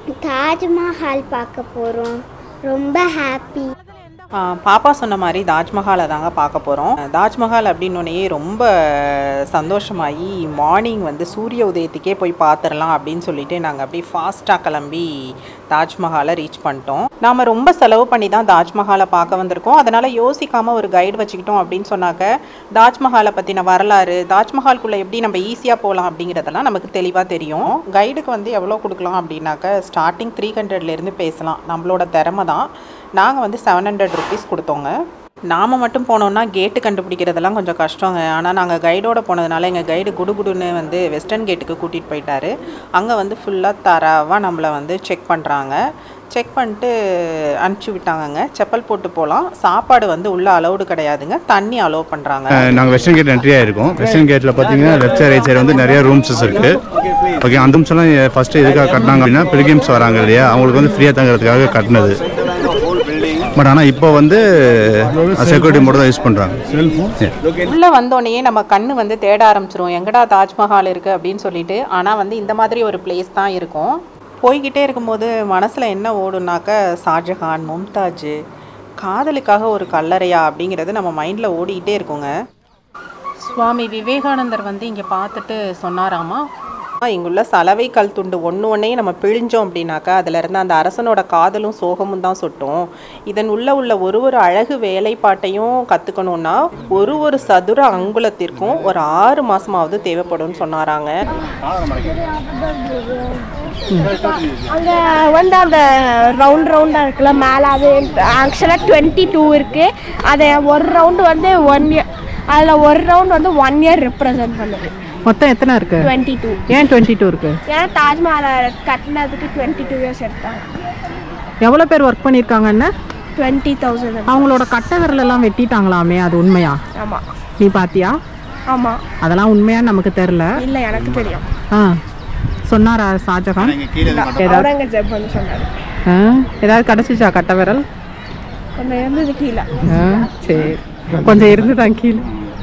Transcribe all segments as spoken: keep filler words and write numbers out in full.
தாஜ்மஹால் பார்க்க போகிறோம். ரொம்ப ஹாப்பி. பாப்பா சொன்ன மாதிரி தாஜ்மஹாலை தாங்க பார்க்க போகிறோம். தாஜ்மஹால் அப்படின்னோடனே ரொம்ப சந்தோஷமாகி மார்னிங் வந்து சூரிய உதயத்துக்கே போய் பார்த்துடலாம் அப்படின்னு சொல்லிட்டு நாங்கள் அப்படியே ஃபாஸ்ட்டாக கிளம்பி தாஜ்மஹாலை ரீச் பண்ணிட்டோம். நாம் ரொம்ப செலவு பண்ணி தான் தாஜ்மஹாலை பார்க்க வந்திருக்கோம். அதனால் யோசிக்காமல் ஒரு கைடு வச்சுக்கிட்டோம் அப்படின்னு சொன்னாக்க தாஜ்மஹாலை பற்றின வரலாறு, தாஜ்மஹால்குள்ளே எப்படி நம்ம ஈஸியாக போகலாம் அப்படிங்கிறதெல்லாம் நமக்கு தெளிவாக தெரியும். கைடுக்கு வந்து எவ்வளோ கொடுக்கலாம் அப்படின்னாக்க ஸ்டார்டிங் த்ரீ ஹண்ட்ரட்லேருந்து பேசலாம். நம்மளோட திறமை தான். நாங்கள் வந்து செவன் ஹண்ட்ரட் ருபீஸ் கொடுத்தோங்க. நாம் மட்டும் போனோன்னா கேட்டு கண்டுபிடிக்கிறதெல்லாம் கொஞ்சம் கஷ்டங்க. ஆனால் நாங்கள் கைடோடு போனதுனால எங்கள் கைடு குடுகுடுன்னு வந்து வெஸ்டர்ன் கேட்டுக்கு கூட்டிகிட்டு போயிட்டாரு. அங்கே வந்து ஃபுல்லாக தரவாக நம்மளை வந்து செக் பண்ணுறாங்க. செக் பண்ணிட்டு அனுப்பிச்சி விட்டாங்கங்க. செப்பல் போட்டு போகலாம். சாப்பாடு வந்து உள்ளே அலௌடு கிடையாதுங்க. தண்ணி அலோவ் பண்ணுறாங்க. நாங்கள் வெஸ்டர்ன் கேட் என்ட்ரி ஆகிருக்கோம். வெஸ்டர்ன் கேட்டில் பார்த்தீங்கன்னா லெஃப்ட் சைட் ரைட் சைடு வந்து நிறைய ரூம்ஸஸ் இருக்குது. ஓகே, அந்த ரூம்ஸ்லாம் ஃபஸ்ட்டு எதுக்காக கட்டினாங்க அப்படின்னா பில்கிரிம்ஸ் வராங்க இல்லையா, அவங்களுக்கு வந்து ஃப்ரீயாக தங்குறதுக்காக கட்டினது. பட் ஆனால் இப்போ வந்து செக்யூரிட்டி மட்டும் தான் யூஸ் பண்ணுறாங்க. உள்ளே வந்தோடனே நம்ம கண்ணு வந்து தேட ஆரம்பிச்சிரும், எங்கடா தாஜ்மஹால் இருக்குது அப்படின்னு சொல்லிட்டு. ஆனால் வந்து இந்த மாதிரி ஒரு பிளேஸ் தான் இருக்கும். போய்கிட்டே இருக்கும்போது மனசில் என்ன ஓடுனாக்க ஷாஜஹான், மும்தாஜ் காதலுக்காக ஒரு கல்லறையா அப்படிங்கிறது நம்ம மைண்டில் ஓடிக்கிட்டே இருக்குங்க. சுவாமி விவேகானந்தர் வந்து இங்கே பார்த்துட்டு சொன்னாராமா, இங்குள்ள சலவை கல் துண்டு ஒன்று ஒன்றே நம்ம பிழிஞ்சோம் அப்படின்னாக்கா அதில் இருந்து அந்த அரசனோட காதலும் சோகமும் தான் சுட்டும். இதன் உள்ள உள்ள ஒரு ஒரு அழகு வேலைப்பாட்டையும் கற்றுக்கணுன்னா ஒரு ஒரு சதுர அங்குலத்திற்கும் ஒரு ஆறு மாதமாவது தேவைப்படும்னு சொன்னாராங்க. அங்கே வந்து அந்த ரவுண்ட் ரவுண்டாக இருக்குல்ல மேலே, அது ஆக்சுவலாக டுவெண்ட்டி டூ இருக்குது. அதை ஒரு ரவுண்டு வந்து ஒன் இயர், அதில் ஒரு ரவுண்ட் வந்து ஒன் இயர் ரெப்ரசன்ட் பண்ணுது. மொத்தம் எத்தனை இருக்கு? Twenty two. ஏன் டுவெண்ட்டி டூ இருக்கு? ஏன்னா தாஜ்மஹாலை கட்டினதுக்கு டுவெண்ட்டி டூ இயர்ஸ் எடுத்தாங்க. எவ்வளோ பேர் ஒர்க் பண்ணியிருக்காங்கன்னு? Twenty thousand. அவங்களோட கட்ட விரலெல்லாம் வெட்டிட்டாங்களாமே, அது உண்மையா? ஆமாம். நீ பாத்தியா? ஆமாம். அதெல்லாம் உண்மையான்னு நமக்கு தெரில. இல்லை, எனக்கு தெரியும். ஆ, சொன்னாரா ஷாஜஹான்? அவுரங்கசீப் வந்து சொன்னார். ஏதாவது கிடச்சிச்சா கட்ட விரல்? கொஞ்சம் இருந்தது கீழே. சரி, கொஞ்சம் இருந்துதான் கீழே.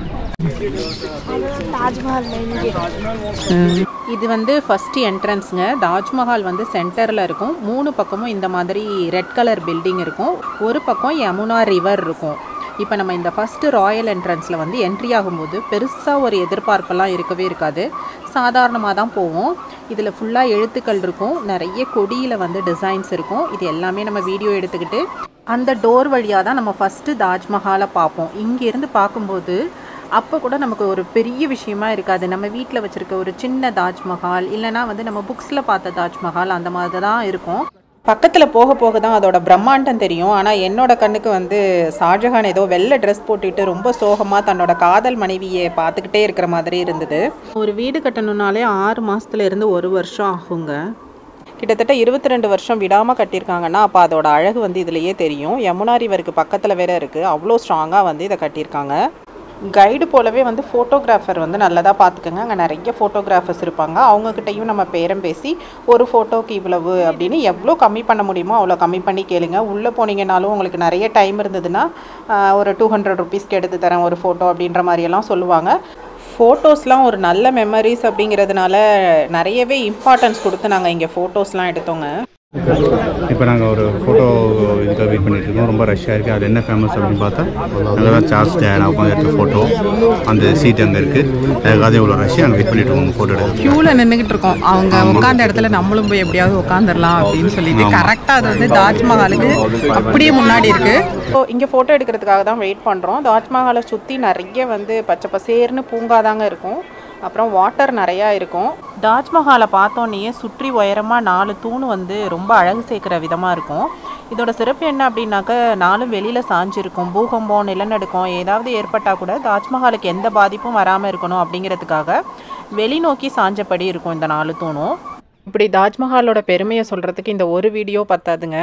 இது வந்து ஃபர்ஸ்ட் என்ட்ரன்ஸுங்க. தாஜ்மஹால் வந்து சென்டரில் இருக்கும். மூணு பக்கமும் இந்த மாதிரி ரெட் கலர் பில்டிங் இருக்கும். ஒரு பக்கம் யமுனா ரிவர் இருக்கும். இப்போ நம்ம இந்த ஃபஸ்ட்டு ராயல் என்ட்ரன்ஸில் வந்து என்ட்ரி ஆகும்போது பெருசாக ஒரு எதிர்பார்ப்பெல்லாம் இருக்கவே இருக்காது. சாதாரணமாக தான் போவோம். இதில் ஃபுல்லாக எழுத்துக்கள் இருக்கும். நிறைய கொடியில் வந்து டிசைன்ஸ் இருக்கும். இது எல்லாமே நம்ம வீடியோ எடுத்துக்கிட்டு அந்த டோர் வழியாக தான் நம்ம ஃபஸ்ட்டு தாஜ்மஹாலை பார்ப்போம். இங்கேருந்து பார்க்கும்போது அப்போ கூட நமக்கு ஒரு பெரிய விஷயமா இருக்காது. நம்ம வீட்டில் வச்சுருக்க ஒரு சின்ன தாஜ்மஹால், இல்லைனா வந்து நம்ம புக்ஸில் பார்த்த தாஜ்மஹால், அந்த மாதிரி தான் இருக்கும். பக்கத்தில் போக போக தான் அதோட பிரம்மாண்டம் தெரியும். ஆனால் என்னோட கண்ணுக்கு வந்து ஷாஜஹான் ஏதோ வெள்ளை ட்ரெஸ் போட்டுட்டு ரொம்ப சோகமாக தன்னோட காதல் மனைவியை பார்த்துக்கிட்டே இருக்கிற மாதிரி இருந்தது. ஒரு வீடு கட்டணுன்னாலே ஆறு மாதத்துல இருந்து ஒரு வருஷம் ஆகுங்க. கிட்டத்தட்ட இருபத்தி ரெண்டு வருஷம் விடாமல் கட்டியிருக்காங்கன்னா அப்போ அதோட அழகு வந்து இதுலேயே தெரியும். யமுனா ரிவருக்கு பக்கத்தில் வேற இருக்குது. அவ்வளோ ஸ்ட்ராங்காக வந்து இதை கட்டியிருக்காங்க. கைடு போலவே வந்து ஃபோட்டோகிராஃபர் வந்து நல்லதாக பார்த்துக்கோங்க. அங்கே நிறைய ஃபோட்டோகிராஃபர்ஸ் இருப்பாங்க. அவங்கக்கிட்டையும் நம்ம பேரம் பேசி ஒரு ஃபோட்டோக்கு இவ்வளவு அப்படின்னு எவ்வளோ கம்மி பண்ண முடியுமோ அவ்வளோ கம்மி பண்ணி கேளுங்க. உள்ளே போனீங்கன்னாலும் உங்களுக்கு நிறைய டைம் இருந்ததுன்னா ஒரு டூ ஹண்ட்ரட் ருபீஸ்க்கு எடுத்து தரேன் ஒரு ஃபோட்டோ அப்படின்ற மாதிரியெல்லாம் சொல்லுவாங்க. ஃபோட்டோஸ்லாம் ஒரு நல்ல மெமரிஸ் அப்படிங்கிறதுனால நிறையவே இம்பார்ட்டன்ஸ் கொடுத்து நாங்கள் இங்கே ஃபோட்டோஸ்லாம் எடுத்தோங்க. இப்போ நாங்கள் ஒரு ஃபோட்டோ இதுக்காக வெயிட் பண்ணிட்டு இருக்கோம். ரொம்ப ரஷ்ஷாக இருக்குது. அது என்ன ஃபேமஸ் அப்படின்னு பார்த்தா அங்கே தான் சார்ஸ் டேனா உட்காந்து எடுத்த ஃபோட்டோ. அந்த சீட் அங்கே இருக்குது. அதுக்காக இவ்வளோ ரஷ்ஷாக அங்கே வெயிட் பண்ணிட்டு இருக்கோம் ஃபோட்டோ எடுக்க. க்யூவில் நின்றுக்கிட்டு இருக்கோம். அவங்க உட்காந்த இடத்துல நம்மளும் போய் எப்படியாவது உட்காந்துடலாம் அப்படின்னு சொல்லிட்டு கரெக்டாக அது வந்து தாஜ்மஹாலுக்கு அப்படியே முன்னாடி இருக்குது. ஸோ இங்கே ஃபோட்டோ எடுக்கிறதுக்காக தான் வெயிட் பண்ணுறோம். தாஜ்மஹாலை சுற்றி நிறைய வந்து பச்சை பசேர்னு பூங்காதாங்க இருக்கும். அப்புறம் வாட்டர் நிறையா இருக்கும். தாஜ்மஹாலை பார்த்தோன்னே சுற்றி உயரமாக நாலு தூண் வந்து ரொம்ப அழகு சேர்க்குற விதமாக இருக்கும். இதோட சிறப்பு என்ன அப்படின்னாக்க நாலும் வெளியில் சாஞ்சிருக்கும். பூகம்பம், நிலநடுக்கம் ஏதாவது ஏற்பட்டால் கூட தாஜ்மஹாலுக்கு எந்த பாதிப்பும் வராமல் இருக்கணும் அப்படிங்கிறதுக்காக வெளிநோக்கி சாஞ்சபடி இருக்கும் இந்த நாலு தூணும். இப்படி தாஜ்மஹாலோட பெருமையை சொல்கிறதுக்கு இந்த ஒரு வீடியோ பத்தாதுங்க.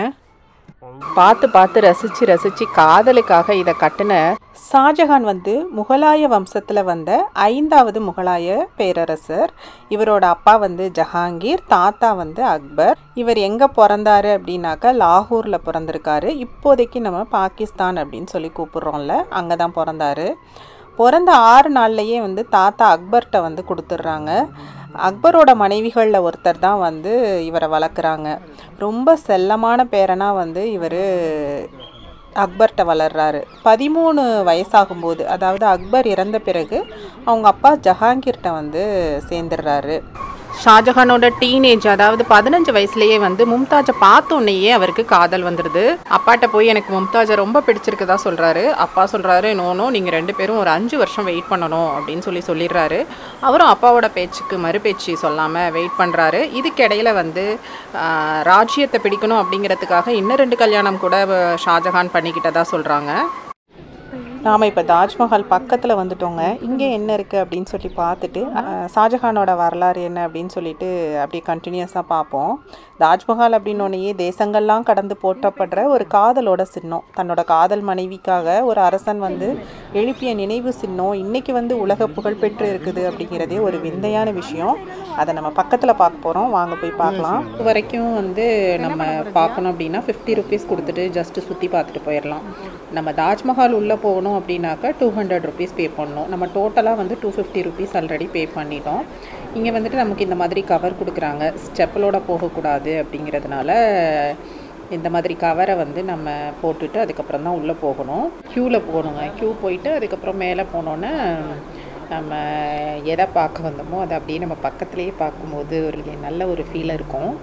பார்த்து பார்த்து ரசித்து ரசித்து காதலுக்காக இதை கட்டின ஷாஜஹான் வந்து முகலாய வம்சத்தில் வந்த ஐந்தாவது முகலாய பேரரசர். இவரோட அப்பா வந்து ஜஹாங்கீர், தாத்தா வந்து அக்பர். இவர் எங்கே பிறந்தாரு அப்படின்னாக்கா லாகூரில் பிறந்திருக்காரு. இப்போதைக்கு நம்ம பாகிஸ்தான் அப்படின்னு சொல்லி கூப்பிட்றோம்ல, அங்கே தான் பிறந்தாரு. பிறந்த ஆறு நாள்லையே வந்து தாத்தா அக்பர்கிட்ட வந்து கொடுத்துட்றாங்க. அக்பரோட மனைவிகளில் ஒருத்தர் தான் வந்து இவரை வளர்க்குறாங்க. ரொம்ப செல்லமான பேரனாக வந்து இவர் அக்பர்கிட்ட வளர்றாரு. பதிமூணு வயசாகும்போது, அதாவது அக்பர் இறந்த பிறகு அவங்க அப்பா ஜஹாங்கீர்கிட்ட வந்து சேர்ந்துடுறாரு. ஷாஜஹானோட டீனேஜ், அதாவது பதினஞ்சு வயசுலேயே வந்து மும்தாஜை பார்த்தோன்னையே அவருக்கு காதல் வந்துடுது. அப்பாட்ட போய் எனக்கு மும்தாஜை ரொம்ப பிடிச்சிருக்குதா சொல்கிறாரு. அப்பா சொல்கிறாரு, நோனோ நீங்கள் ரெண்டு பேரும் ஒரு அஞ்சு வருஷம் வெயிட் பண்ணணும் அப்படின்னு சொல்லி சொல்லிடுறாரு. அவரும் அப்பாவோட பேச்சுக்கு மறுபேச்சு சொல்லாமல் வெயிட் பண்ணுறாரு. இதுக்கிடையில் வந்து ராஜ்யத்தை பிடிக்கணும் அப்படிங்கிறதுக்காக இன்னும் ரெண்டு கல்யாணம் கூட ஷாஜஹான் பண்ணிக்கிட்டதா சொல்கிறாங்க. நாம் இப்போ தாஜ்மஹால் பக்கத்தில் வந்துட்டோங்க. இங்கே என்ன இருக்குது அப்படின்னு சொல்லி பார்த்துட்டு ஷாஜஹானோட வரலாறு என்ன அப்படின்னு சொல்லிட்டு அப்படியே கண்டினியூஸாக பார்ப்போம். தாஜ்மஹால் அப்படின்னோடனேயே தேசங்கள்லாம் கடந்து போற்றப்படுற ஒரு காதலோட சின்னம், தன்னோட காதல் மனைவிக்காக ஒரு அரசன் வந்து எழுப்பிய நினைவு சின்னம் இன்றைக்கி வந்து உலக புகழ்பெற்று இருக்குது அப்படிங்கிறதே ஒரு விந்தையான விஷயம். அதை நம்ம பக்கத்தில் பார்க்க போகிறோம், வாங்க போய் பார்க்கலாம். இது வரைக்கும் வந்து நம்ம பார்க்கணும் அப்படின்னா ஃபிஃப்டி ருபீஸ் கொடுத்துட்டு ஜஸ்ட்டு சுற்றி பார்த்துட்டு போயிடலாம். நம்ம தாஜ்மஹால் உள்ளே போகணும் அப்படின்னாக்கா டூ ஹண்ட்ரட் ருபீஸ் பே பண்ணணும். நம்ம டோட்டலாக வந்து two fifty rupees already pay பண்ணிட்டோம். இங்கே வந்துட்டு நமக்கு இந்த மாதிரி கவர் கொடுக்குறாங்க. ஸ்டெப்பிலோட போகக்கூடாது அப்படிங்கிறதுனால இந்த மாதிரி கவரை வந்து நம்ம போட்டுட்டு அதுக்கப்புறம் தான் உள்ளே போகணும். க்யூவில் போகணுங்க. க்யூ போயிட்டு அதுக்கப்புறம் மேலே போனோன்னே நம்ம எதை பார்க்க வந்தோமோ அதை அப்படியே நம்ம பக்கத்துலேயே பார்க்கும்போது ஒரு நல்ல ஒரு ஃபீல் இருக்கும்.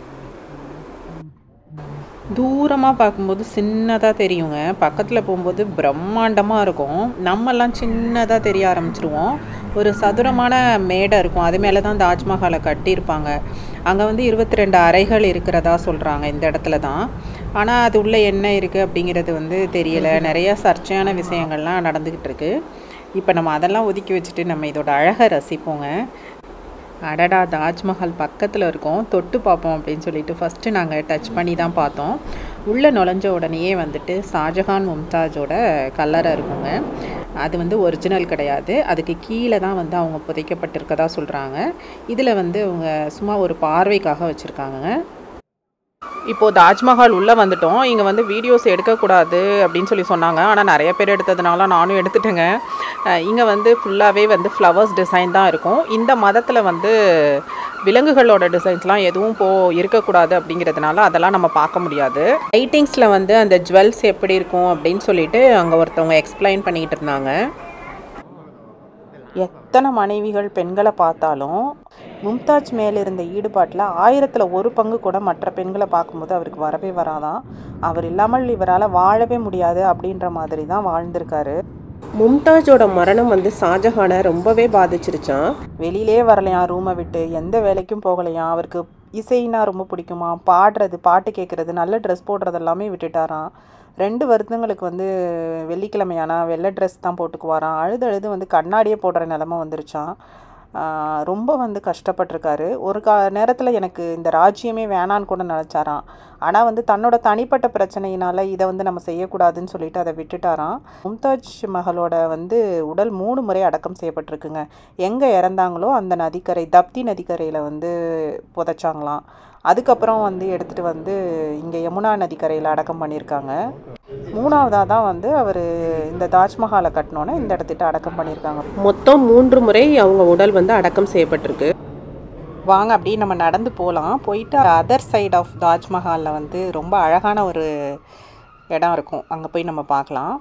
தூரமாக பார்க்கும்போது சின்னதாக தெரியுங்க, பக்கத்தில் போகும்போது பிரம்மாண்டமாக இருக்கும். நம்மெல்லாம் சின்னதாக தெரிய ஆரம்பிச்சிருவோம். ஒரு சதுரமான மேடை இருக்கும், அது மேலே தான் தாஜ்மஹாலை கட்டியிருப்பாங்க. அங்கே வந்து இருபத்தி ரெண்டு அறைகள் இருக்கிறதா சொல்கிறாங்க இந்த இடத்துல தான். ஆனால் அது உள்ளே என்ன இருக்குது அப்படிங்கிறது வந்து தெரியலை. நிறையா சர்ச்சையான விஷயங்கள்லாம் நடந்துக்கிட்டு இருக்குது. இப்போ நம்ம அதெல்லாம் ஒதுக்கி வச்சுட்டு நம்ம இதோட அழகை ரசிப்போங்க. அடடா, தாஜ்மஹால் பக்கத்தில் இருக்கோம், தொட்டு பார்ப்போம் அப்படின்னு சொல்லிட்டு ஃபஸ்ட்டு நாங்கள் டச் பண்ணி தான் பார்த்தோம். உள்ளே நுழைஞ்ச உடனேயே வந்துட்டு ஷாஜஹான் மும்தாஜோட கல்லறை இருக்குங்க. அது வந்து ஒரிஜினல் கிடையாது, அதுக்கு கீழே தான் வந்து அவங்க புதைக்கப்பட்டிருக்கதா சொல்கிறாங்க. இதில் வந்து அவங்க சும்மா ஒரு பார்வைக்காக வச்சுருக்காங்க. இப்போது தாஜ்மஹால் உள்ளே வந்துட்டோம். இங்கே வந்து வீடியோஸ் எடுக்கக்கூடாது அப்படின்னு சொல்லி சொன்னாங்க. ஆனால் நிறைய பேர் எடுத்ததுனால நானும் எடுத்துட்டேங்க. இங்கே வந்து ஃபுல்லாகவே வந்து ஃப்ளவர்ஸ் டிசைன் தான் இருக்கும். இந்த மதத்தில் வந்து விலங்குகளோட டிசைன்ஸ்லாம் எதுவும் போ இருக்கக்கூடாது அப்படிங்கிறதுனால அதெல்லாம் நம்ம பார்க்க முடியாது. லைட்டிங்ஸில் வந்து அந்த ஜுவல்ஸ் எப்படி இருக்கும் அப்படின்னு சொல்லிட்டு அங்கே ஒருத்தவங்க எக்ஸ்பிளைன் பண்ணிகிட்டு இருந்தாங்க. எத்தனை மனைவிகள் பெண்களை பார்த்தாலும் மும்தாஜ் மேலே இருந்த ஈடுபாட்டில் ஆயிரத்தில் ஒரு பங்கு கூட மற்ற பெண்களை பார்க்கும்போது அவருக்கு வரவே வராதான். அவர் இல்லாமல் இவரால் வாழவே முடியாது அப்படின்ற மாதிரி தான் வாழ்ந்திருக்காரு. மும்தாஜோட மரணம் வந்து ஷாஜஹானை ரொம்பவே பாதிச்சிருச்சான். வெளியிலே வரலையாம், ரூமை விட்டு எந்த வேலைக்கும் போகலையாம். அவருக்கு இசைனா ரொம்ப பிடிக்குமா, பாடுறது, பாட்டு கேட்குறது, நல்ல ட்ரெஸ் போடுறது எல்லாமே விட்டுட்டாராம். ரெண்டு வருடங்களுக்கு வந்து வெள்ளிக்கிழமையானா வெள்ளை ட்ரெஸ் தான் போட்டுக்குவாராம். அழுது அழுது வந்து கண்ணாடியே போடுற நிலமை வந்துருச்சான். ரொம்ப வந்து கஷ்டப்பட்டிருக்காரு. ஒரு கா நேரத்தில் எனக்கு இந்த ராஜ்யமே வேணான்னு கூட நினச்சாராம். ஆனால் வந்து தன்னோட தனிப்பட்ட பிரச்சனையினால் இதை வந்து நம்ம செய்யக்கூடாதுன்னு சொல்லிட்டு அதை விட்டுட்டாராம். மும்தாஜ் மஹலோட வந்து உடல் மூணு முறை அடக்கம் செய்யப்பட்டிருக்குங்க. எங்கே இறந்தாங்களோ அந்த நதிக்கரை, தப்தி நதிக்கரையில் வந்து புதைச்சாங்களாம். அதுக்கப்புறம் வந்து எடுத்துகிட்டு வந்து இங்கே யமுனா நதிக்கரையில் அடக்கம் பண்ணியிருக்காங்க. மூணாவதாக தான் வந்து அவர் இந்த தாஜ்மஹாலை கட்டினோன்னே இந்த இடத்துட்டு அடக்கம் பண்ணியிருக்காங்க. மொத்தம் மூன்று முறை அவங்க உடல் வந்து அடக்கம் செய்யப்பட்டிருக்கு. வாங்க அப்படியே நம்ம நடந்து போகலாம். போயிட்டு அதர் சைட் ஆஃப் தாஜ்மஹாலில் வந்து ரொம்ப அழகான ஒரு இடம் இருக்கும், அங்கே போய் நம்ம பார்க்கலாம்.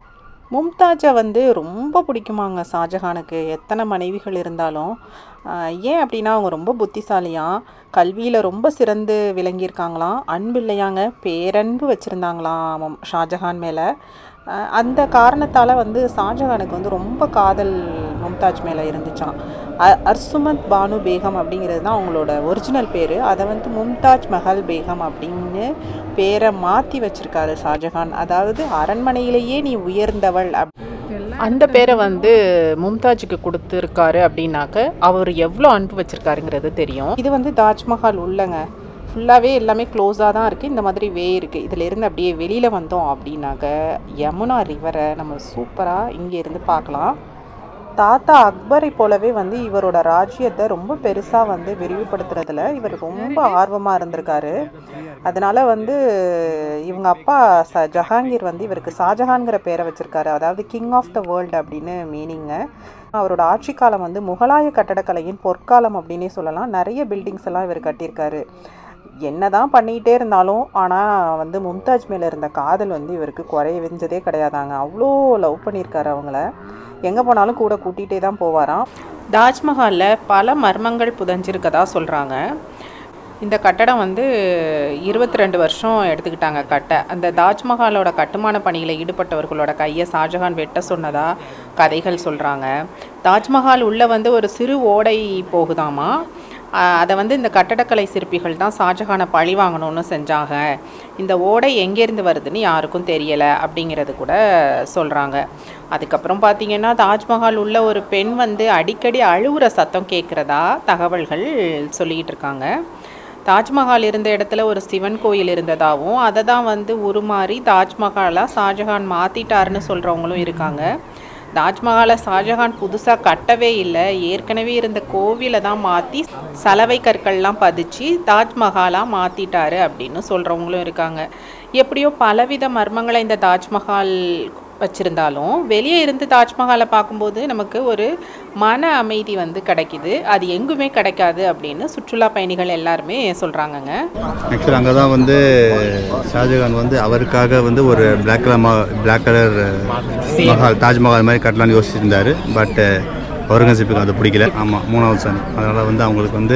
மும்தாஜை வந்து ரொம்ப பிடிக்குமாங்க ஷாஜஹானுக்கு, எத்தனை மனைவிகள் இருந்தாலும். ஏன் அப்படின்னா அவங்க ரொம்ப புத்திசாலியாக, கல்வியில் ரொம்ப சிறந்து விளங்கியிருக்காங்களாம். அன்பு இல்லையாங்க, பேரன்பு வச்சுருந்தாங்களாம் ஷாஜஹான் மேலே. அந்த காரணத்தால் வந்து ஷாஜஹானுக்கு வந்து ரொம்ப காதல் மும்தாஜ் மேலே இருந்துச்சான். அ அர்சுமத் பானு பேகம் அப்படிங்கிறது தான் அவங்களோட ஒரிஜினல் பேர். அதை வந்து மும்தாஜ் மஹல் பேகம் அப்படின்னு பேரை மாற்றி வச்சுருக்காரு ஷாஜஹான். அதாவது அரண்மனையிலேயே நீ உயர்ந்தவள் அப் அந்த பேரை வந்து மும்தாஜுக்கு கொடுத்துருக்காரு அப்படின்னாக்க அவர் எவ்வளோ அன்பு வச்சுருக்காருங்கிறது தெரியும். இது வந்து தாஜ்மஹால் உள்ளங்க, ஃபுல்லாகவே எல்லாமே க்ளோஸாக தான் இருக்குது. இந்த மாதிரி வே இருக்குது. இதில் இருந்து அப்படியே வெளியில் வந்தோம் அப்படின்னாக்க யமுனா ரிவரை நம்ம சூப்பராக இங்கே இருந்து பார்க்கலாம். தாத்தா அக்பரை போலவே வந்து இவரோட ராஜ்யத்தை ரொம்ப பெருசாக வந்து விரிவுபடுத்துறதுல இவர் ரொம்ப ஆர்வமாக இருந்திருக்காரு. அதனால் வந்து இவங்க அப்பா ச ஜஹாங்கீர் வந்து இவருக்கு ஷாஜஹான்கிற பேரை வச்சுருக்காரு. அதாவது கிங் ஆஃப் த வேர்ல்டு அப்படின்னு மீனிங்க. அவரோட ஆட்சி காலம் வந்து முகலாய கட்டடக்கலையின் பொற்காலம் அப்படின்னே சொல்லலாம். நிறைய பில்டிங்ஸ் எல்லாம் இவர் கட்டியிருக்காரு. என்ன தான் பண்ணிக்கிட்டே இருந்தாலும் ஆனால் வந்து மும்தாஜ் மேலே இருந்த காதல் வந்து இவருக்கு குறையவிஞ்சதே கிடையாதாங்க. அவ்வளோ லவ் பண்ணியிருக்காரு அவங்கள. எங்கே போனாலும் கூட கூட்டிகிட்டே தான் போவாராம். தாஜ்மஹாலில் பல மர்மங்கள் புதஞ்சிருக்கதா சொல்கிறாங்க. இந்த கட்டடம் வந்து இருபத்தி ரெண்டு வருஷம் எடுத்துக்கிட்டாங்க கட்ட. அந்த தாஜ்மஹாலோட கட்டுமான பணியில் ஈடுபட்டவர்களோட கையை ஷாஜஹான் வெட்ட சொன்னதா கதைகள் சொல்கிறாங்க. தாஜ்மஹால் உள்ளே வந்து ஒரு சிறு ஓடை போகுதாமா. அதை வந்து இந்த கட்டடக்கலை சிற்பிகள் தான் ஷாஜஹானை பழி வாங்கணும்னு செஞ்சாங்க. இந்த ஓடை எங்கேருந்து வருதுன்னு யாருக்கும் தெரியலை அப்படிங்கிறது கூட சொல்கிறாங்க. அதுக்கப்புறம் பார்த்திங்கன்னா தாஜ்மஹால் உள்ள ஒரு பெண் வந்து அடிக்கடி அழுவுற சத்தம் கேட்குறதா தகவல்கள் சொல்லிக்கிட்டு இருக்காங்க. தாஜ்மஹால் இருந்த இடத்துல ஒரு சிவன் கோயில் இருந்ததாகவும் அதை தான் வந்து உருமாறி தாஜ்மஹாலாக ஷாஜஹான் மாற்றிட்டாருன்னு சொல்கிறவங்களும் இருக்காங்க. தாஜ்மஹாலை ஷாஜஹான் புதுசாக கட்டவே இல்லை, ஏற்கனவே இருந்த கோவிலை தான் மாற்றி சலவை கற்கள்லாம் பதிச்சு தாஜ்மஹாலாக மாற்றிட்டாரு அப்படின்னு சொல்கிறவங்களும் இருக்காங்க. எப்படியோ பலவித மர்மங்களை இந்த தாஜ்மஹால் வச்சுருந்தாலும் வெளியே இருந்து தாஜ்மஹாலை பார்க்கும்போது நமக்கு ஒரு மன அமைதி வந்து கிடைக்கிது. அது எங்குமே கிடைக்காது அப்படின்னு சுற்றுலா பயணிகள் எல்லாருமே சொல்கிறாங்கங்க. ஆக்சுவலாக அங்கே தான் வந்து ஷாஜஹான் வந்து அவருக்காக வந்து ஒரு பிளாக் கலர் மா பிளாக் கலர் மஹால் தாஜ்மஹால் மாதிரி கட்டலான்னு யோசிச்சிருந்தார். பட் அவுரங்கசீப்புக்கு அது பிடிக்கல. ஆமாம், மூணாவது சன். அதனால் வந்து அவங்களுக்கு வந்து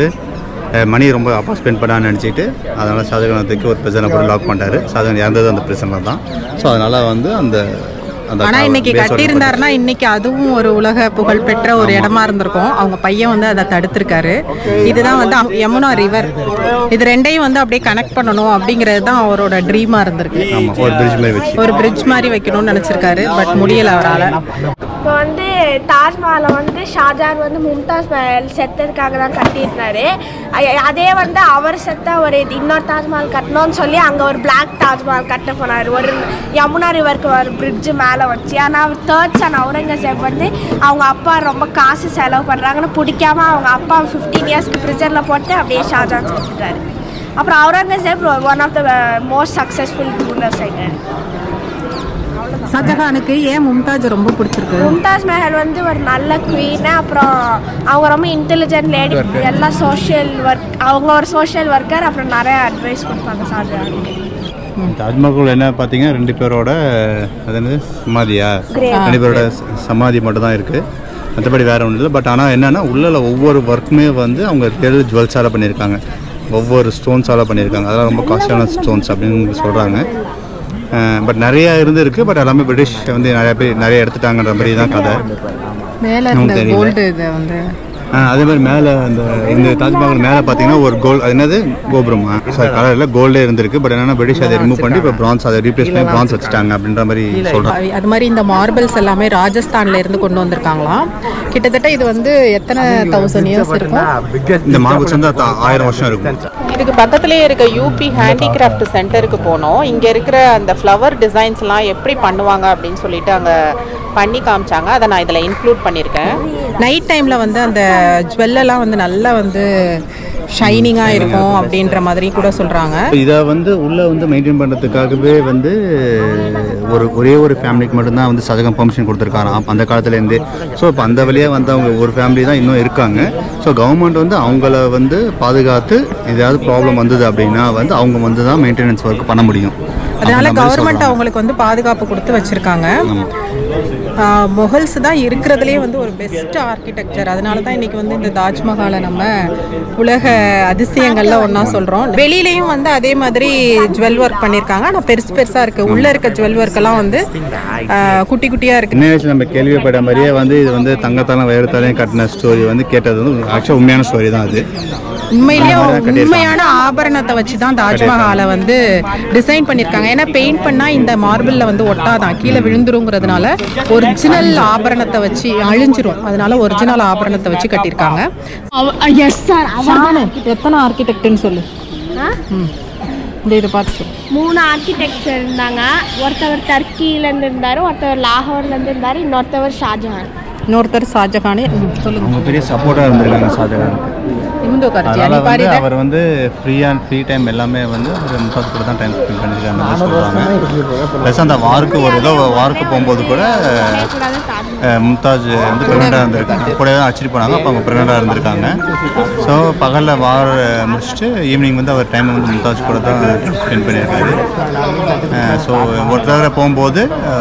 மணி ரொம்ப அப்பா ஸ்பெண்ட் பண்ணான்னு நினச்சிட்டு அதனால் ஷாஜஹானத்துக்கு ஒரு பிரச்சனை போட்டு லாக் பண்ணிட்டாரு. ஷாஜஹான் இறந்தது அந்த பிரச்சனை தான். ஸோ அதனால் வந்து அந்த ஆனால் இன்னைக்கு கட்டியிருந்தாருன்னா இன்னைக்கு அதுவும் ஒரு உலக புகழ் பெற்ற ஒரு இடமா இருந்திருக்கும். அவங்க பையன் வந்து அதை தடுத்திருக்காரு. இதுதான் வந்து யமுனா ரிவர். இது ரெண்டையும் வந்து அப்படியே கனெக்ட் பண்ணணும் அப்படிங்கிறது தான் அவரோட ட்ரீமா இருந்திருக்கு. ஒரு பிரிட்ஜ் மாதிரி வச்சு ஒரு பிரிட்ஜ் மாதிரி வைக்கணும்னு நினச்சிருக்காரு. பட் முடியலை அவரால். இப்போ வந்து தாஜ்மஹாலை வந்து ஷாஜஹான் வந்து மும்தாஜ் மஹல் செத்ததுக்காக தான் கட்டியிருந்தாரு. அதே வந்து அவர் செத்த ஒரு இன்னொரு தாஜ்மஹால் கட்டணும்னு சொல்லி அங்கே ஒரு பிளாக் தாஜ்மஹால் கட்ட போனார். ஒரு யமுனா ரிவருக்கு ஒரு பிரிட்ஜு மேலே வச்சு. ஆனால் அவர் தேர்ட் சன் அவுரங்கசீப் வந்து அவங்க அப்பா ரொம்ப காசு செலவு பண்ணுறாங்கன்னு பிடிக்காம அவங்க அப்பா ஃபிஃப்டீன் இயர்ஸ்க்கு ப்ரிசரில் போட்டு அப்படியே ஷாஜஹான் செத்துட்டாரு. அப்புறம் Aurangzeb one of the most successful rulers ஆகிட்டார். ஷாஜஹானுக்கு ஏன் மும்தாஜ் ரொம்ப பிடிச்சிருக்கு? மும்தாஜ் மஹல் வந்து ஒரு நல்ல குவீனு. அப்புறம் அவங்க ரொம்ப இன்டெலிஜென்ட் லேடி. எல்லாம் சோஷியல் ஒர்க், அவங்க ஒரு சோஷியல் ஒர்க்கர். அப்புறம் நிறைய அட்வைஸ் கொடுப்பாங்க ஷாஜஹானுக்கு. தாஜ்மஹால் என்ன பார்த்தீங்கன்னா ரெண்டு பேரோட அது என்னது சமாதியா ரெண்டு பேரோட சமாதி மட்டும் தான் இருக்குது. மற்றபடி வேறு ஒன்றும் இல்லை. பட் ஆனால் என்னென்னா உள்ள ஒவ்வொரு ஒர்க்குமே வந்து அவங்க தேர்வு ஜுவல்ஸால் பண்ணியிருக்காங்க. ஒவ்வொரு ஸ்டோன்ஸால் பண்ணியிருக்காங்க. அதெல்லாம் ரொம்ப காஸ்ட்லியான ஸ்டோன்ஸ் அப்படின்னு சொல்கிறாங்க. பட் நிறையா இருந்து இருக்குது. பட் எல்லாமே பிரிட்டிஷ் வந்து நிறைய பேர் நிறைய எடுத்துட்டாங்கன்ற மாதிரி தான் கதை. அதே மாதிரி மேலே அந்த இந்த தாஜ்மஹால் மேலே பார்த்தீங்கன்னா ஒரு கோல்டு அது என்னது கோபுரமா சார் கலரில் கோல்டே இருந்திருக்கு. பட் என்னன்னா பிரிட்டிஷ் அதை ரிமூவ் பண்ணி இப்போ பிரான்ஸ் அதை ரீப்ளேஸ் பண்ணி பிரான்ஸ் வச்சுட்டாங்க அப்படின்ற மாதிரி சொல்கிறாங்க. அது மாதிரி இந்த மார்பிள்ஸ் எல்லாமே ராஜஸ்தான்ல இருந்து கொண்டு வந்திருக்காங்களாம். கிட்டத்தட்ட இது வந்து எத்தனை தௌசண்ட் இயர்ஸ் இருக்கும்? இந்த மார்பிள்ஸ் வந்து ஆயிரம் வருஷம் இருக்கும். இதுக்கு பக்கத்துலேயே இருக்க யூபி ஹேண்டிகிராஃப்ட் சென்டருக்கு போனோம். இங்கே இருக்கிற அந்த ஃப்ளவர் டிசைன்ஸ்லாம் எப்படி பண்ணுவாங்க அப்படின்னு சொல்லிட்டு அங்கே பண்ணி காமிச்சாங்க. அதை நான் இதில் இன்க்ளூட் பண்ணியிருக்கேன். நைட் டைமில் வந்து அந்த ஜுவல்லெல்லாம் வந்து நல்லா வந்து ஷைனிங்காக இருக்கும் அப்படின்ற மாதிரி கூட சொல்கிறாங்க. இதை வந்து உள்ளே வந்து மெயின்டைன் பண்ணுறதுக்காகவே வந்து ஒரு ஒரே ஒரு ஃபேமிலிக்கு மட்டும்தான் வந்து ஷாஜஹான் பெர்மிஷன் கொடுத்துருக்காராம் அந்த காலத்துலேருந்து. ஸோ இப்போ அந்த வழியாக வந்து அவங்க ஒரு ஃபேமிலி தான் இன்னும் இருக்காங்க. ஸோ கவர்மெண்ட் வந்து அவங்கள வந்து பாதுகாத்து ஏதாவது ப்ராப்ளம் வந்தது அப்படின்னா வந்து அவங்க வந்து தான் மெயின்டெனன்ஸ் ஒர்க் பண்ண முடியும். அதனால கவர்மெண்ட் அவங்களுக்கு வந்து பாதுகாப்பு கொடுத்து வச்சுருக்காங்க. முகல்ஸ் தான் இருக்கிறதுலேயே வந்து ஒரு பெஸ்ட் ஆர்கிடெக்சர். அதனால தான் இன்றைக்கி வந்து இந்த தாஜ்மஹாலை நம்ம உலக அதிசயங்கள்ல ஒன்றா சொல்கிறோம். வெளியிலையும் வந்து அதே மாதிரி ஜுவல் ஒர்க் பண்ணியிருக்காங்க. ஆனால் பெருசு பெருசாக இருக்குது. உள்ளே இருக்க ஜுவல் ஒர்க்கெல்லாம் வந்து குட்டி குட்டியாக இருக்குது. என்ன வச்சு நம்ம கேள்விப்பட்ட மாதிரியே வந்து இது வந்து தங்கத்தாலும் வைரத்தாலையும் கட்டின ஸ்டோரி வந்து கேட்டது வந்து ஆக்சுவலாக உண்மையான ஸ்டோரி தான். அது உண்மையிலேயே உண்மையான ஆபரணத்தை வச்சு தான் தாஜ்மஹாலை வந்து டிசைன் பண்ணியிருக்காங்க. ஏன்னா பெயிண்ட் பண்ணால் இந்த மார்பிளில் வந்து ஒட்டாதான் கீழே விழுந்துருங்கிறதுனால ஒரிஜினல் ஆபரணத்தை வச்சு அழிஞ்சிரும். அதனால ஒரிஜினல் ஆபரணத்தை வச்சு கட்டியிருக்காங்க. எத்தனை ஆர்கிடெக்ட்னு சொல்லு. இந்த இதை பார்த்து மூணு ஆர்கிடெக்சர் இருந்தாங்க. ஒருத்தவர் டர்க்கியிலேருந்து இருந்தார், ஒருத்தவர் லாகூர்லேருந்து இருந்தார், இன்னொருத்தவர் ஷாஜஹான். இன்னொருத்தர் ஷாஜஹானே சொல்லுங்க. அவங்க பெரிய சப்போர்ட்டாக இருந்திருக்காங்க ஷாஜஹானுக்கு. तो कर அதனால வந்து அவர் வந்து ஃப்ரீ அண்ட் ஃப்ரீ டைம் எல்லாமே வந்து அவர் மும்தாஜ் கூட தான் டைம் ஸ்பெண்ட் பண்ணியிருக்காரு மாதிரி சொல்கிறாங்க. ப்ளஸ் அந்த வாருக்கு ஒரு ஏதோ வாருக்கு போகும்போது கூட மும்தாஜ் வந்து ப்ரெக்னெண்ட்டாக இருந்திருக்காங்க, கூட தான் அடிச்சிட்டு போனாங்க. அப்போ அவங்க ப்ரெக்னெண்ட்டாக இருந்திருக்காங்க. ஸோ பகலில் வார் முடிச்சுட்டு ஈவினிங் வந்து அவர் டைம் வந்து மும்தாஜ் கூட தான் ஸ்பெண்ட் பண்ணியிருக்காரு. ஸோ ஒரு தடவை போகும்போது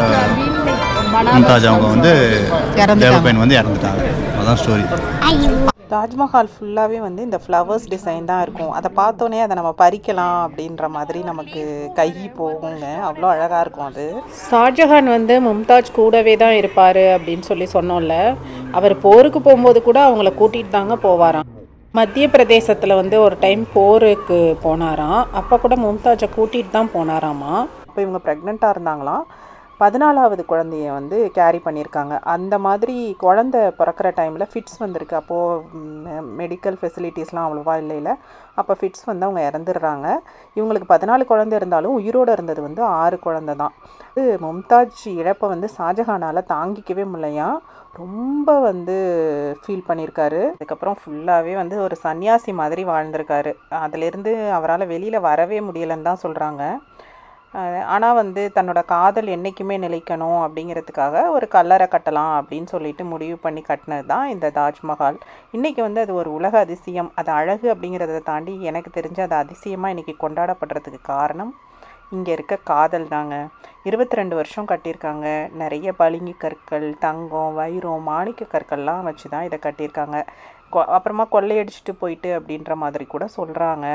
மும்தாஜ் அவங்க வந்து தேவப்பையன் வந்து இறந்துட்டாங்க. அதுதான் ஸ்டோரி. தாஜ்மஹால் ஃபுல்லாகவே வந்து இந்த ஃப்ளவர்ஸ் டிசைன் தான் இருக்கும். அதை பார்த்தோன்னே அதை நம்ம பறிக்கலாம் அப்படின்ற மாதிரி நமக்கு கை போகுங்க, அவ்வளோ அழகாக இருக்கும் அது. ஷாஜஹான் வந்து மும்தாஜ் கூடவே தான் இருப்பார் அப்படின்னு சொல்லி சொன்னோம்ல, அவர் போருக்கு போகும்போது கூட அவங்கள கூட்டிகிட்டு தாங்க போவாராம். மத்திய பிரதேசத்தில் வந்து ஒரு டைம் போருக்கு போனாராம், அப்போ கூட மும்தாஜை கூட்டிகிட்டு தான் போனாராமா. அப்போ இவங்க ப்ரெக்னெண்ட்டாக இருந்தாங்களாம், பதினாலாவது குழந்தைய வந்து கேரி பண்ணியிருக்காங்க. அந்த மாதிரி குழந்தை பிறக்கிற டைமில் ஃபிட்ஸ் வந்திருக்கு. அப்போது மெடிக்கல் ஃபெசிலிட்டிஸ்லாம் அவ்வளோவா இல்லைல்ல, அப்போ ஃபிட்ஸ் வந்து அவங்க இறந்துடுறாங்க. இவங்களுக்கு பதினாலு குழந்தை இருந்தாலும் உயிரோடு இருந்தது வந்து ஆறு குழந்தை தான். மும்தாஜ் இழப்பை வந்து ஷாஜஹானால் தாங்கிக்கவே முடியலையா, ரொம்ப வந்து ஃபீல் பண்ணியிருக்காரு. அதுக்கப்புறம் ஃபுல்லாகவே வந்து ஒரு சன்னியாசி மாதிரி வாழ்ந்திருக்காரு. அதிலேருந்து அவரால் வெளியில் வரவே முடியலைன்னு தான் சொல்கிறாங்க. ஆனால் வந்து தன்னோட காதல் என்றைக்குமே நிலைக்கணும் அப்படிங்கிறதுக்காக ஒரு கல்லறை கட்டலாம் அப்படின்னு சொல்லிட்டு முடிவு பண்ணி கட்டினது தான் இந்த தாஜ்மஹால். இன்றைக்கி வந்து அது ஒரு உலக அதிசயம். அது அழகு அப்படிங்கிறத தாண்டி எனக்கு தெரிஞ்ச அது அதிசயமாக இன்றைக்கி கொண்டாடப்படுறதுக்கு காரணம் இங்கே இருக்க காதல் தாங்க. இருபத்தி ரெண்டு வருஷம் கட்டியிருக்காங்க. நிறைய பளிங்கு கற்கள், தங்கம், வைரம், மாணிக்க கற்கள்லாம் வச்சு தான் இதை கட்டியிருக்காங்க. கொ அப்புறமா கொள்ளையடிச்சிட்டு போயிட்டு அப்படின்ற மாதிரி கூட சொல்கிறாங்க.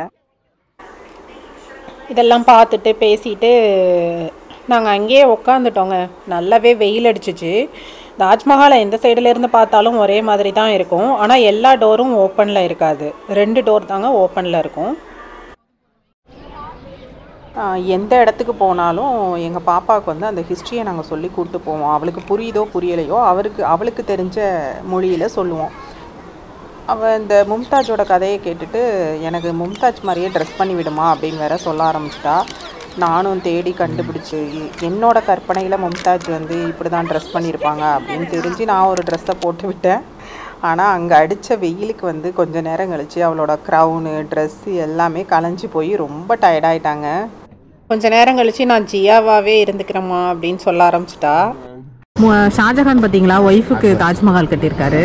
இதெல்லாம் பார்த்துட்டு பேசிட்டு நாங்கள் அங்கேயே உக்காந்துட்டோங்க. நல்லாவே வெயில் அடிச்சிச்சு. தாஜ்மஹாலை எந்த சைடுலேருந்து பார்த்தாலும் ஒரே மாதிரி தான் இருக்கும், ஆனால் எல்லா டோரும் ஓப்பனில் இருக்காது. ரெண்டு டோர் தாங்க ஓப்பனில் இருக்கும். எந்த இடத்துக்கு போனாலும் எங்கள் பாப்பாவுக்கு வந்து அந்த ஹிஸ்ட்ரியை நாங்கள் சொல்லி கூப்பிட்டு போவோம். அவளுக்கு புரியுதோ புரியலையோ அவருக்கு அவளுக்கு தெரிஞ்ச மொழியில் சொல்லுவோம். அவள் இந்த மும்தாஜோட கதையை கேட்டுட்டு எனக்கு மும்தாஜ் மாதிரியே ட்ரெஸ் பண்ணி விடுமா அப்படின்னு வேற சொல்ல ஆரம்பிச்சிட்டா. நானும் தேடி கண்டுபிடிச்சி என்னோட கற்பனையில் மும்தாஜ் வந்து இப்படி தான் ட்ரெஸ் பண்ணியிருப்பாங்க அப்படின்னு தெரிஞ்சு நான் ஒரு ட்ரெஸ்ஸை போட்டு விட்டேன். ஆனால் அங்கே அடித்த வெயிலுக்கு வந்து கொஞ்சம் நேரம் கழித்து அவளோட க்ரௌனு, ட்ரெஸ்ஸு எல்லாமே கலைஞ்சி போய் ரொம்ப டயர்டாயிட்டாங்க. கொஞ்சம் நேரம் கழித்து நான் ஜியாவாகவே இருந்துக்கிறேம்மா அப்படின்னு சொல்ல ஆரம்பிச்சிட்டா. ஷாஜஹான் பார்த்தீங்களா, ஒய்ஃபுக்கு தாஜ்மஹால் கட்டியிருக்காரு.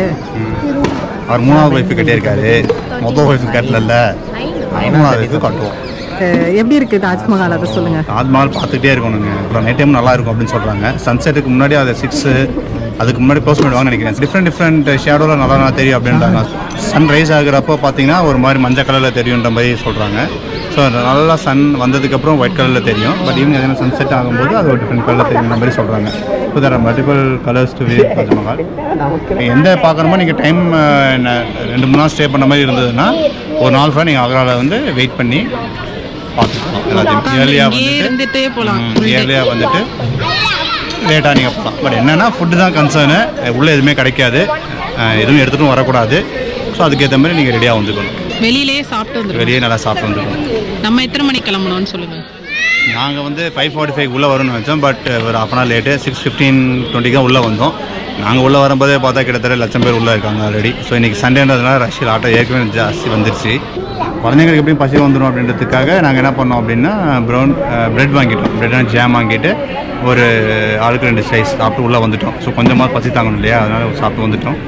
அவர் மூணாவது ஒய்ஃபு கட்டியிருக்காரு, மொதல் ஒய்ஃபு கட்டல, மூணாவது ஒய்ஃபு கட்டுவோம். எப்படி இருக்குது தாஜ்மஹால், அதை சொல்லுங்கள். தாஜ்மஹால் பார்த்துக்கிட்டே இருக்கணுங்க. அப்புறம் நைட் டைம் நல்லா இருக்கும் அப்படின்னு சொல்கிறாங்க. சன்செட்டுக்கு முன்னாடி அதை சிக்ஸு அதுக்கு முன்னாடி க்ளோஸ் பண்ணிடுவாங்கன்னு நினைக்கிறேன். டிஃப்ரெண்ட் டிஃப்ரெண்ட் ஷேடோவில் நல்லா நல்லா தெரியும் அப்படின்றாங்க. சன் ரைஸ் ஆகுறப்போ பார்த்தீங்கன்னா ஒரு மாதிரி மஞ்சள் கலரில் தெரியுன்ற மாதிரி சொல்கிறாங்க. ஸோ நல்லா சன் வந்ததுக்கப்புறம் ஒயிட் கலரில் தெரியும். பட் ஈவினிங் எதனா சன்செட் ஆகும்போது அது ஒரு டிஃப்ரெண்ட் கலரில் தெரியுன்ற மாதிரி சொல்கிறாங்க. So there are multiple colours to view Taj Mahal. எந்த பார்க்கணுமோ நீங்கள் டைம் ரெண்டு மூணு நாள் ஸ்டே பண்ண மாதிரி இருந்ததுன்னா ஒரு நாள் ஃபுல்லாக நீங்கள் ஆக்ராவில் வந்து வெயிட் பண்ணி பார்த்துக்கலாம். எல்லாத்தையும் இயர்லியாக வந்துட்டு இயர்லியாக வந்துட்டு லேட்டாக நீங்கள் போகலாம். பட் என்னென்னா ஃபுட்டு தான் கன்சர்னு. உள்ளே எதுவுமே கிடைக்காது, எதுவும் எடுத்துகிட்டும் வரக்கூடாது. ஸோ அதுக்கேற்ற மாதிரி நீங்கள் ரெடியாக வந்துக்கணும். வெளியிலேயே சாப்பிட்டு வந்துடும். வெளியே நல்லா சாப்பிட்டு வந்துக்கணும். நம்ம எத்தனை மணிக்கு கிளம்பணும்னு சொல்லுங்கள். நாங்கள் வந்து ஃபைவ் ஃபார்ட்டி ஃபைவ் உள்ளே வரும்னு வச்சோம். பட் ஒரு half an hour late six fifteen டுவெண்ட்டிக்கு தான் உள்ளே வந்தோம். நாங்கள் உள்ளே வரும்போதே பார்த்தா கிட்டத்தட்ட லட்சம் பேர் உள்ளே இருக்காங்க ஆல்ரெடி. ஸோ இன்றைக்கி சண்டேன்றதுனால ரஷ்யில் ஆட்டோ ஏற்கனவே ஜாஸ்தி வந்துருச்சு. குழந்தைங்களுக்கு எப்படியும் பசி வந்துடும் அப்படின்றதுக்காக நாங்கள் என்ன பண்ணோம் அப்படின்னா ப்ரௌன் ப்ரெட் வாங்கிட்டோம். ப்ரெட் ஜாம் வாங்கிட்டு ஒரு ஆளுக்கு ரெண்டு ஸ்லைஸ் சாப்பிட்டு உள்ளே வந்துட்டோம். ஸோ கொஞ்சமாக பசி தாங்கணும் இல்லையா, அதனால் சாப்பிட்டு வந்துட்டோம்.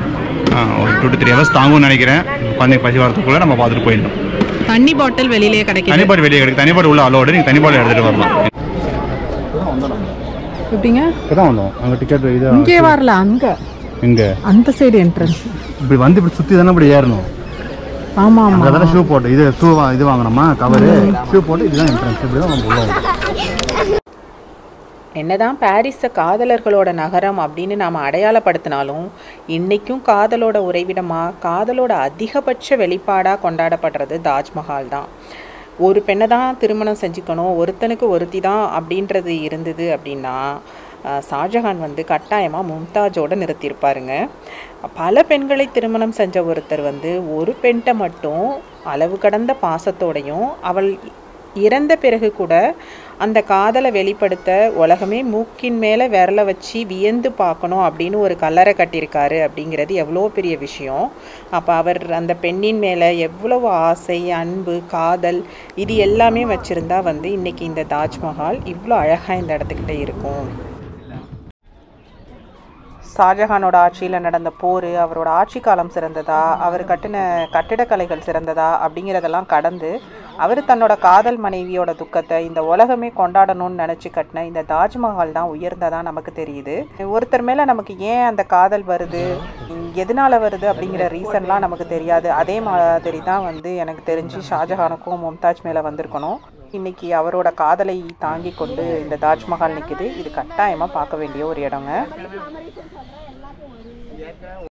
ஒரு டூ டு த்ரீ ஹவர்ஸ் தாங்கும்னு நினைக்கிறேன். குழந்தைங்க பசி வரதுக்குள்ளே நம்ம பார்த்துட்டு போயிடணும். தண்ணி பாட்டில் வெளியிலேயே கிடைக்கும். தண்ணி பாட்டில் வெளியே கிடைக்கும். தண்ணி பாட்டில் உள்ள அலோடு, நீங்கள் தண்ணி பாட்டில் எடுத்துகிட்டு வரலாம். எப்படிங்க இப்போ தான் வந்தோம். அங்கே டிக்கெட் இது இங்கே வரல, அங்கே இங்கே அந்த சைடு என்ட்ரன்ஸ். இப்படி வந்து இப்படி சுற்றி தானே இப்படி ஏறணும். ஆமாம் ஆமாம். அங்கே தானே ஷூ போட்டு இது ஷூ இது வாங்கினோமா கவரு, ஷூ போட்டு இதுதான் என்ட்ரன்ஸ். இப்படி தான் நம்ம உள்ள என்னதான் பாரிஸை காதலர்களோட நகரம் அப்படின்னு நாம் அடையாளப்படுத்தினாலும் இன்றைக்கும் காதலோட உறைவிடமாக, காதலோட அதிகபட்ச வெளிப்பாடாக கொண்டாடப்படுறது தாஜ்மஹால் தான். ஒரு பெண்ணை தான் திருமணம் செஞ்சுக்கணும், ஒருத்தனுக்கு ஒருத்தி தான் அப்படின்றது இருந்தது அப்படின்னா ஷாஜஹான் வந்து கட்டாயமாக மும்தாஜோடு நிறுத்தியிருப்பாருங்க. பல பெண்களை திருமணம் செஞ்ச ஒருத்தர் வந்து ஒரு பெண்கிட்ட மட்டும் அளவு கடந்த பாசத்தோடையும் அவள் இறந்த பிறகு கூட அந்த காதலை வெளிப்படுத்த உலகமே மூக்கின் மேலே விரலை வச்சு வியந்து பார்க்கணும் அப்படின்னு ஒரு கல்லறை கட்டியிருக்காரு அப்படிங்கிறது எவ்வளோ பெரிய விஷயம். அப்போ அவர் அந்த பெண்ணின் மேலே எவ்வளவு ஆசை, அன்பு, காதல் இது எல்லாமே வச்சுருந்தா வந்து இன்றைக்கி இந்த தாஜ்மஹால் இவ்வளோ அழகாக இந்த இடத்துக்கிட்ட இருக்கும். ஷாஜஹானோட ஆட்சியில் நடந்த போர், அவரோட ஆட்சி காலம் சிறந்ததா, அவர் கட்டின கட்டிடக்கலைகள் சிறந்ததா அப்படிங்கிறதெல்லாம் கடந்து அவர் தன்னோட காதல் மனைவியோட துக்கத்தை இந்த உலகமே கொண்டாடணும்னு நினச்சி கட்டின இந்த தாஜ்மஹால் தான் உயர்ந்ததாக நமக்கு தெரியுது. ஒருத்தர் மேலே நமக்கு ஏன் அந்த காதல் வருது, எதனால் வருது அப்படிங்கிற ரீசன்லாம் நமக்கு தெரியாது. அதே மாதிரி தான் வந்து எனக்கு தெரிஞ்சு ஷாஜஹானுக்கும் மும்தாஜ் மேலே வந்திருக்கணும். இன்றைக்கி அவரோட காதலை தாங்கி கொண்டு இந்த தாஜ்மஹால் நிற்குது. இது கட்டாயமாக பார்க்க வேண்டிய ஒரு இடங்க.